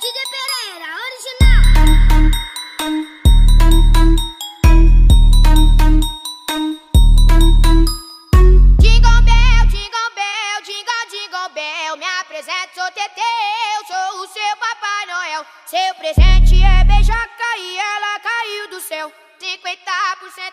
DJ Pereira, original. Jingle bell, jingle bell, jingle, jingle bell. Me apresento, sou Teteu, sou o seu Papai Noel. Seu presente é beijaca e ela caiu do céu. 50%